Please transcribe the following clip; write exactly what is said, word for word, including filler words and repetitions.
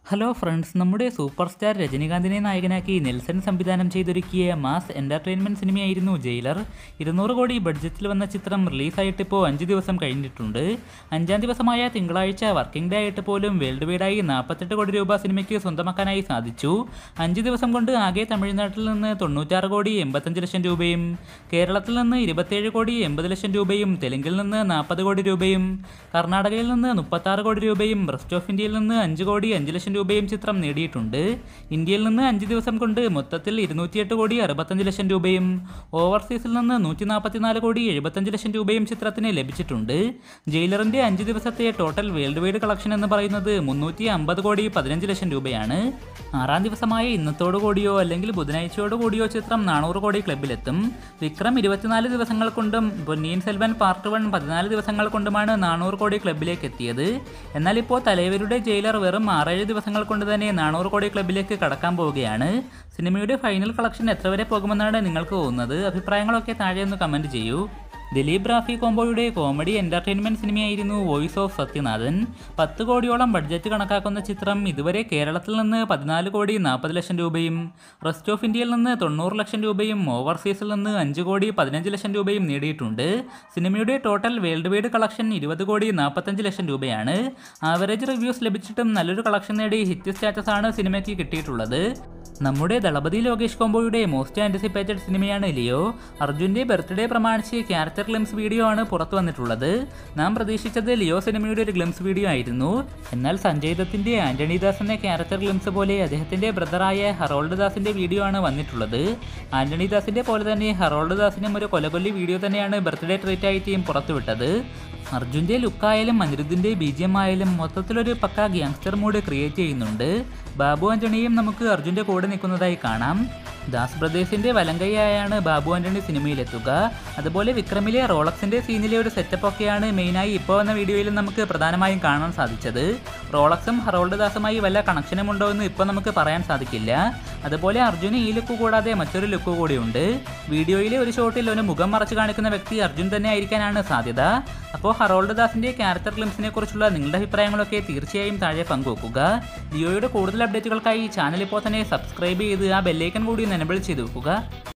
Hello friends, നമ്മുടെ super star രജനികാന്തിനെ നായകനാക്കി നെൽസൺ സംവിധാനം ചെയ്തൊരുക്കിയ മാസ് എൻ്റർടൈൻമെൻറ്റ് സിനിമയായിരുന്നു ജയിലർ. ഇരുന്നൂറ് കോടി ബഡ്ജറ്റിൽ വന്ന ചിത്രം റിലീസായിട്ടിപ്പോൾ അഞ്ച് ദിവസം കഴിഞ്ഞിട്ടുണ്ട്. അഞ്ചാം ദിവസമായ തിങ്കളാഴ്ച വർക്കിംഗ് ഡേ ആയിട്ട് പോലും വേൾഡ് വൈഡായി നാൽപ്പത്തെട്ട് കോടി രൂപ സിനിമയ്ക്ക് സ്വന്തമാക്കാനായി സാധിച്ചു. അഞ്ച് ദിവസം കൊണ്ട് ആകെ തമിഴ്നാട്ടിൽ നിന്ന് തൊണ്ണൂറ്റാറ് കോടി എൺപത്തഞ്ച് ലക്ഷം രൂപയും, കേരളത്തിൽ നിന്ന് ഇരുപത്തേഴ് കോടി എൺപത് ലക്ഷം രൂപയും, തെലുങ്കിൽ നിന്ന് നാൽപ്പത് കോടി രൂപയും, കർണാടകയിൽ നിന്ന് മുപ്പത്താറ് കോടി രൂപയും, റെസ്റ്റ് ഓഫ് ഇന്ത്യയിൽ നിന്ന് അഞ്ച് കോടി അഞ്ച് ലക്ഷം രൂപയും ചിത്രം നേടിയിട്ടുണ്ട്. ഇന്ത്യയിൽ നിന്ന് അഞ്ച് ദിവസം കൊണ്ട് മൊത്തത്തിൽ ഇരുന്നൂറ്റിയെട്ട് കോടി അറുപത്തഞ്ച് ലക്ഷം രൂപയും, ഓവർസീസിൽ നിന്ന് നൂറ്റി നാൽപ്പത്തിനാല് കോടി എഴുപത്തഞ്ച് ലക്ഷം രൂപയും ചിത്രത്തിന് ലഭിച്ചിട്ടുണ്ട്. ജയിലറിൻ്റെ അഞ്ച് ദിവസത്തെ ടോട്ടൽ വേൾഡ് വൈഡ് കളക്ഷൻ എന്ന് പറയുന്നത് മുന്നൂറ്റി അമ്പത് കോടി പതിനഞ്ച് ലക്ഷം രൂപയാണ്. ആറാം ദിവസമായ ഇന്നത്തോടു കൂടിയോ അല്ലെങ്കിൽ ബുധനാഴ്ചയോടു കൂടിയോ ചിത്രം നാനൂറ് കോടി ക്ലബിലെത്തും. വിക്രം ഇരുപത്തിനാല് ദിവസങ്ങൾ കൊണ്ടും പൊന്നിയിൻ സെൽവൻ പാർട്ട് വൺ പതിനാല് ദിവസങ്ങൾ കൊണ്ടുമാണ് നാനൂറ് കോടി ക്ലബിലേക്ക് എത്തിയത്. എന്നാൽ ഇപ്പോൾ തലൈവരുടെ ജയിലർ വെറും ആറേഴ് ദിവസങ്ങൾ കൊണ്ട് തന്നെ നാനൂറ് കോടി ക്ലബിലേക്ക് കടക്കാൻ പോവുകയാണ്. സിനിമയുടെ ഫൈനൽ കളക്ഷൻ എത്ര വരെ പോകുമെന്നാണ് നിങ്ങൾക്ക് തോന്നുന്നത്? അഭിപ്രായങ്ങളൊക്കെ താഴെ ഒന്ന് കമൻറ്റ് ചെയ്യൂ. ദിലീപ് റാഫി കോംബോയുടെ കോമഡി എൻ്റർടൈൻമെൻറ്റ് സിനിമയായിരുന്നു വോയിസ് ഓഫ് സത്യനാഥൻ. പത്ത് കോടിയോളം ബഡ്ജറ്റ് കണക്കാക്കുന്ന ചിത്രം ഇതുവരെ കേരളത്തിൽ നിന്ന് പതിനാല് കോടി നാൽപ്പത് ലക്ഷം രൂപയും, റെസ്റ്റ് ഓഫ് ഇന്ത്യയിൽ നിന്ന് തൊണ്ണൂറ് ലക്ഷം രൂപയും, ഓവർസീസിൽ നിന്ന് അഞ്ച് കോടി പതിനഞ്ച് ലക്ഷം രൂപയും നേടിയിട്ടുണ്ട്. സിനിമയുടെ ടോട്ടൽ വേൾഡ് വൈഡ് കളക്ഷൻ ഇരുപത് കോടി നാൽപ്പത്തഞ്ച് ലക്ഷം രൂപയാണ്. ആവറേജ് റിവ്യൂസ് ലഭിച്ചിട്ടും നല്ലൊരു കളക്ഷൻ നേടി ഹിറ്റ് സ്റ്റാറ്റസാണ് സിനിമയ്ക്ക് കിട്ടിയിട്ടുള്ളത്. നമ്മുടെ ദളപതി ലോകേഷ് കോംബോയുടെ മോസ്റ്റ് ആൻറ്റിസിപ്പേറ്റഡ് സിനിമയാണ് ലിയോ. അർജുൻ്റെ ബർത്ത്ഡേ പ്രമാണിച്ച് ക്യാരക്ടർ ഗ്ലിംസ് വീഡിയോ ആണ് പുറത്തു വന്നിട്ടുള്ളത്. നാം പ്രതീക്ഷിച്ചത് ലിയോ സിനിമയുടെ ഒരു ഗ്ലിംസ് വീഡിയോ ആയിരുന്നു. എന്നാൽ സഞ്ജയ് ദത്തിൻ്റെ ആൻ്റണി ദാസ് എന്ന ക്യാരക്ടർ ഗ്ലിംസ് പോലെ അദ്ദേഹത്തിൻ്റെ ബ്രദറായ ഹറോൾഡ് ദാസിൻ്റെ വീഡിയോ ആണ് വന്നിട്ടുള്ളത്. ആൻ്റണി ദാസിൻ്റെ പോലെ തന്നെ ഹറോൾഡ് ദാസിനും ഒരു കൊലകൊല്ലി വീഡിയോ തന്നെയാണ് ബർത്ത്ഡേ ട്രീറ്റ് ആയി ടീം പുറത്തുവിട്ടത്. അർജുൻ്റെ ലുക്കായാലും അനിരുദ്ധിൻ്റെ ബി ജി എം ആയാലും മൊത്തത്തിലൊരു പക്ക ഗ്യാങ്സ്റ്റർ മൂഡ് ക്രിയേറ്റ് ചെയ്യുന്നുണ്ട്. ബാബു ആൻ്റണിയും നമുക്ക് അർജുൻ്റെ കൂടെ നിൽക്കുന്നതായി കാണാം. ദാസ് ബ്രദേഴ്സിൻ്റെ വലങ്കൈയായാണ് ബാബു ആൻ്റണി സിനിമയിലെത്തുക. അതുപോലെ വിക്രമിലെ റോളക്സിൻ്റെ സീനിലെ ഒരു സെറ്റപ്പ് ഒക്കെയാണ് മെയിനായി ഇപ്പോൾ വന്ന വീഡിയോയിൽ നമുക്ക് പ്രധാനമായും കാണാൻ സാധിച്ചത്. റോളക്സും ഹറോൾഡ് ദാസുമായി വല്ല കണക്ഷനും ഉണ്ടോ എന്ന് ഇപ്പോൾ നമുക്ക് പറയാൻ സാധിക്കില്ല. അതുപോലെ അർജുന് ഈ ലുക്ക് കൂടാതെ മറ്റൊരു ലുക്ക് കൂടിയുണ്ട്. വീഡിയോയിലെ ഒരു ഷോട്ടിൽ ഒരു മുഖം മറച്ച് കാണിക്കുന്ന വ്യക്തി അർജുൻ തന്നെ ആയിരിക്കാനാണ് സാധ്യത. അപ്പോൾ ഹറോൾഡ് ദാസിൻ്റെ ക്യാരക്ടർ ഗ്ലിംസിനെ കുറിച്ചുള്ള നിങ്ങളുടെ അഭിപ്രായങ്ങളൊക്കെ തീർച്ചയായും താഴെ പങ്കുവെക്കുക. ലിയോയുടെ കൂടുതൽ അപ്ഡേറ്റുകൾക്കായി ചാനൽ ഇപ്പോൾ തന്നെ സബ്സ്ക്രൈബ് ചെയ്ത് ആ ബെല്ലൈക്കൺ കൂടി എനേബിൾ ചെയ്ത് വെക്കുക.